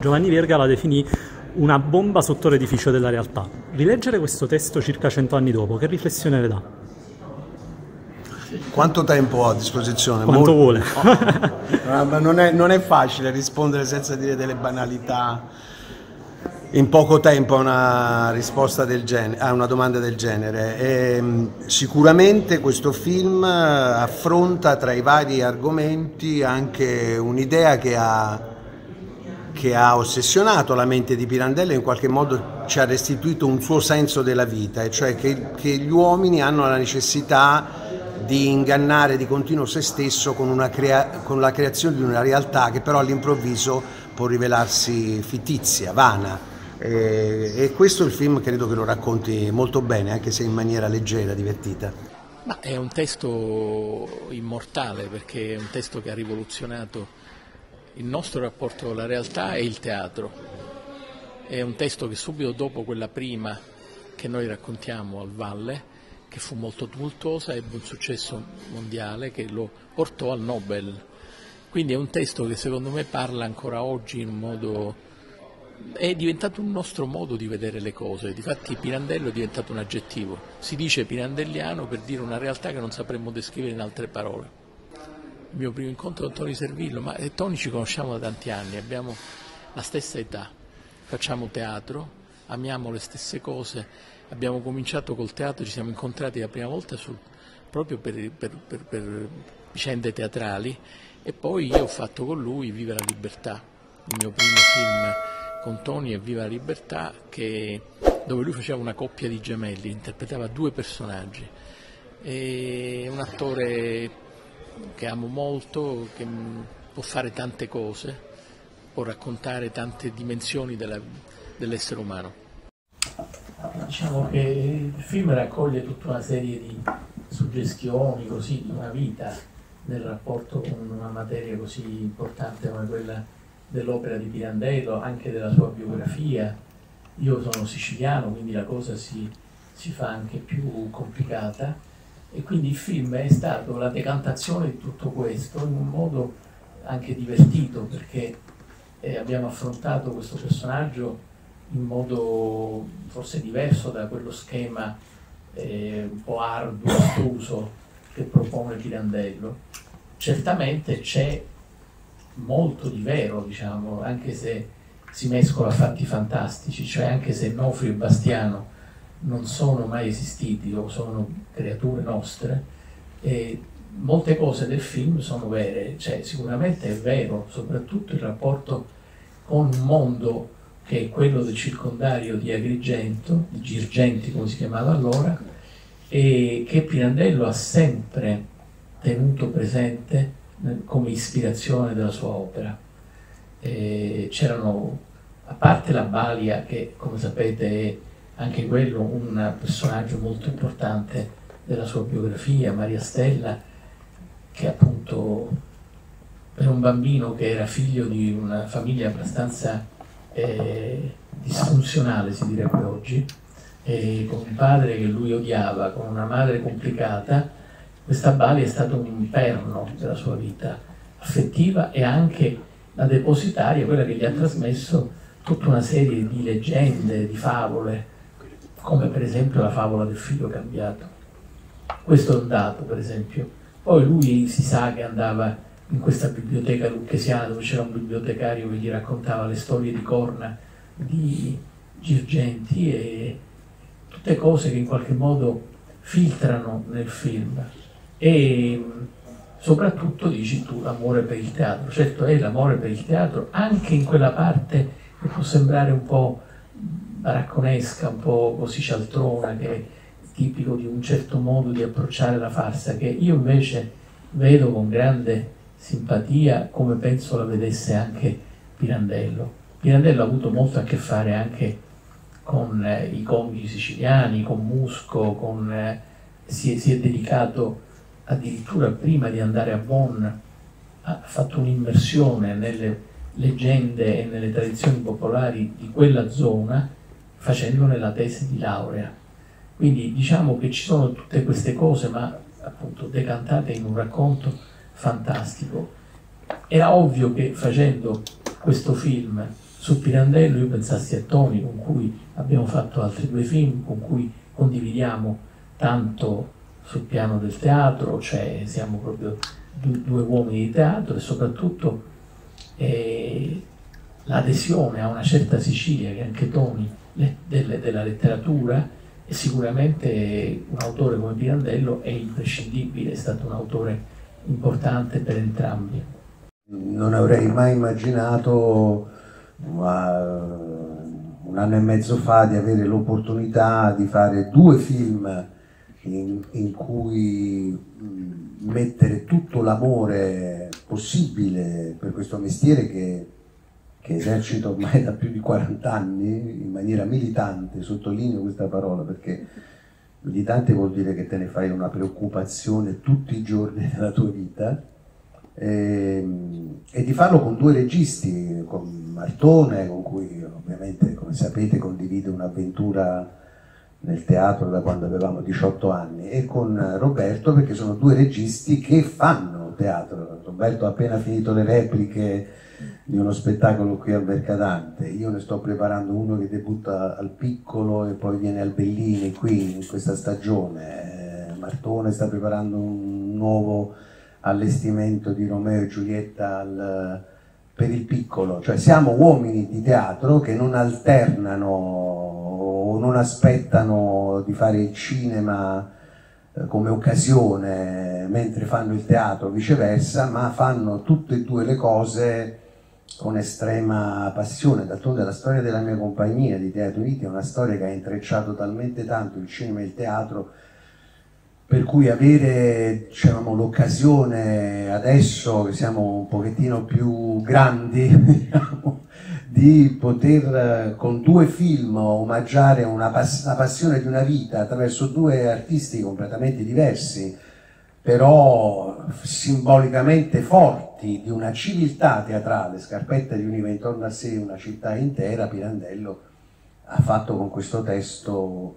Giovanni Verga la definì una bomba sotto l'edificio della realtà. Rileggere questo testo circa 100 anni dopo, che riflessione le dà? Quanto tempo ho a disposizione? Quanto vuole. Ma non è facile rispondere senza dire delle banalità in poco tempo a una risposta del genere, a una domanda del genere. Sicuramente questo film affronta tra i vari argomenti anche un'idea che ha ossessionato la mente di Pirandello e in qualche modo ci ha restituito un suo senso della vita, e cioè che gli uomini hanno la necessità di ingannare di continuo se stesso con la creazione di una realtà che però all'improvviso può rivelarsi fittizia, vana. E questo il film credo che lo racconti molto bene, anche se in maniera leggera, divertita. Ma è un testo immortale, perché è un testo che ha rivoluzionato il nostro rapporto con la realtà e il teatro. È un testo che subito dopo quella prima che noi raccontiamo al Valle, che fu molto tumultuosa, ebbe un successo mondiale che lo portò al Nobel. Quindi è un testo che secondo me parla ancora oggi in un modo... è diventato un nostro modo di vedere le cose. Difatti Pirandello è diventato un aggettivo. Si dice pirandelliano per dire una realtà che non sapremmo descrivere in altre parole. Il mio primo incontro con Tony Servillo, ma Tony ci conosciamo da tanti anni, abbiamo la stessa età, facciamo teatro, amiamo le stesse cose, abbiamo cominciato col teatro, ci siamo incontrati la prima volta proprio per vicende teatrali, e poi io ho fatto con lui Viva la libertà, il mio primo film con Tony è Viva la libertà, dove lui faceva una coppia di gemelli, interpretava due personaggi. È un attore che amo molto, che può fare tante cose, può raccontare tante dimensioni dell'essere umano. Diciamo che il film raccoglie tutta una serie di suggestioni, così, di una vita nel rapporto con una materia così importante come quella dell'opera di Pirandello, anche della sua biografia. Io sono siciliano, quindi la cosa si fa anche più complicata, e quindi il film è stato la decantazione di tutto questo in un modo anche divertito, perché abbiamo affrontato questo personaggio in modo forse diverso da quello schema un po' arduo, astruso che propone Pirandello. Certamente c'è molto di vero, diciamo, anche se si mescola a fatti fantastici, cioè anche se Nofri e Bastiano non sono mai esistiti o sono creature nostre, molte cose del film sono vere, cioè sicuramente è vero soprattutto il rapporto con un mondo che è quello del circondario di Agrigento, di Girgenti come si chiamava allora, e che Pirandello ha sempre tenuto presente come ispirazione della sua opera. C'erano, a parte la Balia, che come sapete è anche quello un personaggio molto importante della sua biografia, Maria Stella, che appunto per un bambino che era figlio di una famiglia abbastanza disfunzionale, si direbbe oggi, con un padre che lui odiava, con una madre complicata, questa Balia è stato un perno della sua vita affettiva e anche la depositaria, quella che gli ha trasmesso tutta una serie di leggende, di favole, come per esempio la favola del figlio cambiato. Questo è un dato, per esempio. Poi lui si sa che andava in questa biblioteca lucchesiana dove c'era un bibliotecario che gli raccontava le storie di corna di Girgenti, e tutte cose che in qualche modo filtrano nel film. E soprattutto, dici tu, l'amore per il teatro. Certo, è l'amore per il teatro anche in quella parte che può sembrare un po' baracconesca, un po' così cialtrona, che è tipico di un certo modo di approcciare la farsa, che io invece vedo con grande simpatia, come penso la vedesse anche Pirandello. Pirandello ha avuto molto a che fare anche con i comici siciliani, con Musco, si è dedicato addirittura prima di andare a Bonn, ha fatto un'immersione nelle leggende e nelle tradizioni popolari di quella zona, facendone la tesi di laurea. Quindi diciamo che ci sono tutte queste cose, ma appunto decantate in un racconto fantastico. Era ovvio che facendo questo film su Pirandello io pensassi a Toni, con cui abbiamo fatto altri 2 film, con cui condividiamo tanto sul piano del teatro, cioè siamo proprio 2 uomini di teatro, e soprattutto l'adesione a una certa Sicilia che anche Toni della letteratura, e sicuramente un autore come Pirandello è imprescindibile, è stato un autore importante per entrambi. Non avrei mai immaginato un anno e mezzo fa di avere l'opportunità di fare 2 film in cui mettere tutto l'amore possibile per questo mestiere che esercito ormai da più di 40 anni in maniera militante. Sottolineo questa parola perché militante vuol dire che te ne fai una preoccupazione tutti i giorni della tua vita, e di farlo con 2 registi, con Martone, con cui ovviamente, come sapete, condivido un'avventura nel teatro da quando avevamo 18 anni, e con Roberto, perché sono 2 registi che fanno teatro. Roberto ha appena finito le repliche di uno spettacolo qui al Mercadante, io ne sto preparando uno che debutta al Piccolo e poi viene al Bellini qui in questa stagione. Martone sta preparando un nuovo allestimento di Romeo e Giulietta per il Piccolo. Cioè siamo uomini di teatro che non alternano o non aspettano di fare il cinema come occasione mentre fanno il teatro, viceversa, ma fanno tutte e 2 le cose con estrema passione. D'altronde la storia della mia compagnia di Teatro Uniti è una storia che ha intrecciato talmente tanto il cinema e il teatro, per cui avere, diciamo, l'occasione adesso che siamo un pochettino più grandi, diciamo, di poter con 2 film omaggiare la passione di una vita attraverso 2 artisti completamente diversi, però simbolicamente forti, di una civiltà teatrale. Scarpetta riuniva intorno a sé una città intera. Pirandello ha fatto con questo testo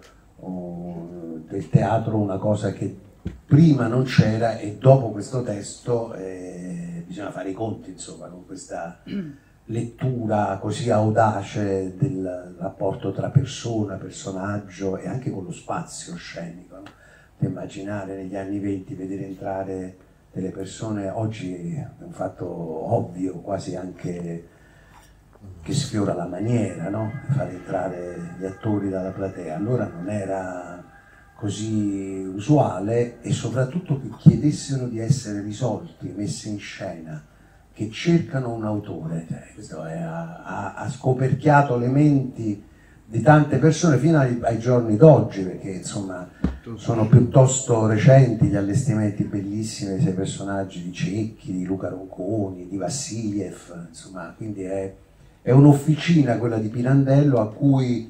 del teatro una cosa che prima non c'era, e dopo questo testo bisogna fare i conti, insomma, con questa lettura così audace del rapporto tra persona, personaggio e anche con lo spazio scenico, no? Immaginare negli anni 20 vedere entrare delle persone, oggi è un fatto ovvio, quasi anche che sfiora la maniera, no? Fare entrare gli attori dalla platea. Allora non era così usuale, e soprattutto che chiedessero di essere risolti, messi in scena, che cercano un autore. Questo ha scoperchiato le menti di tante persone fino ai giorni d'oggi, perché insomma sono piuttosto recenti gli allestimenti bellissimi dei 6 personaggi di Cecchi, di Luca Ronconi, di Vassiliev, insomma, quindi è un'officina quella di Pirandello a cui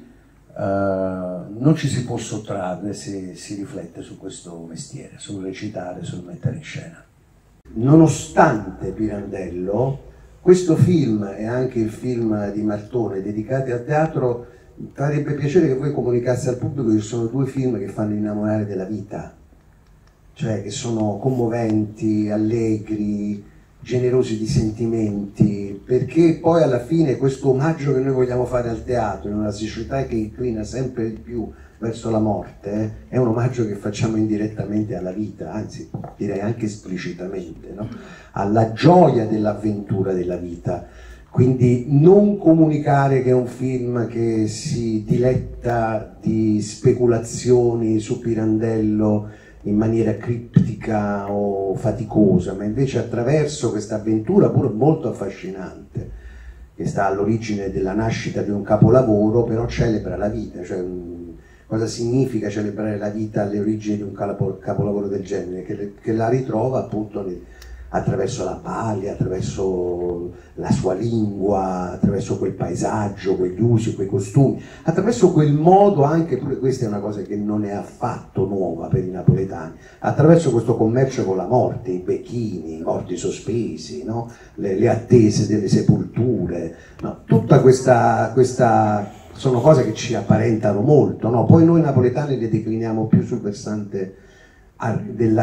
non ci si può sottrarre se si riflette su questo mestiere, sul recitare, sul mettere in scena. Nonostante Pirandello, questo film e anche il film di Martone dedicati al teatro, farebbe piacere che voi comunicaste al pubblico che sono 2 film che fanno innamorare della vita, cioè che sono commoventi, allegri, generosi di sentimenti, perché poi alla fine questo omaggio che noi vogliamo fare al teatro in una società che inclina sempre di più verso la morte, è un omaggio che facciamo indirettamente alla vita, anzi direi anche esplicitamente, no? Alla gioia dell'avventura della vita. Quindi non comunicare che è un film che si diletta di speculazioni su Pirandello in maniera criptica o faticosa, ma invece attraverso questa avventura pure molto affascinante, che sta all'origine della nascita di un capolavoro, però celebra la vita. Cioè, cosa significa celebrare la vita alle origini di un capolavoro del genere? Che la ritrova appunto attraverso la paglia, attraverso la sua lingua, attraverso quel paesaggio, quegli usi, quei costumi, attraverso quel modo anche, pure questa è una cosa che non è affatto nuova per i napoletani, attraverso questo commercio con la morte, i becchini, i morti sospesi, no? le attese delle sepolture, no? Tutta questa sono cose che ci apparentano molto, no? Poi noi napoletani le decliniamo più sul versante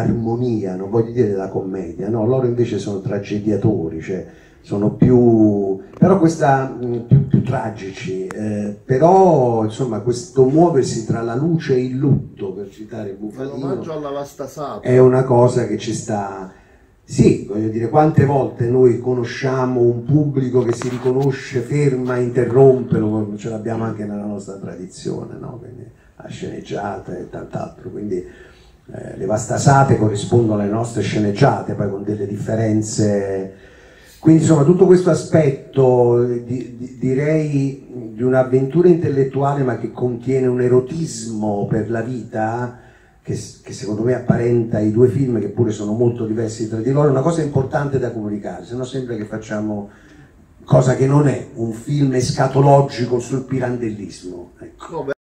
dell'armonia, non voglio dire della commedia, no? Loro invece sono traggediatori, cioè sono più però questa più tragici, però insomma questo muoversi tra la luce e il lutto, per citare Bufalino, l'omaggio alla vasta sabbia è una cosa che ci sta. Sì, voglio dire, quante volte noi conosciamo un pubblico che si riconosce, ferma, interrompe, ce l'abbiamo anche nella nostra tradizione, no? Quindi, la sceneggiata e tant'altro, quindi le vastasate corrispondono alle nostre sceneggiate, poi con delle differenze. Quindi insomma tutto questo aspetto, direi, di un'avventura intellettuale ma che contiene un erotismo per la vita, che secondo me apparenta i due film, che pure sono molto diversi tra di loro, è una cosa importante da comunicare, se no sembra che facciamo cosa che non è, un film escatologico sul pirandellismo. Ecco.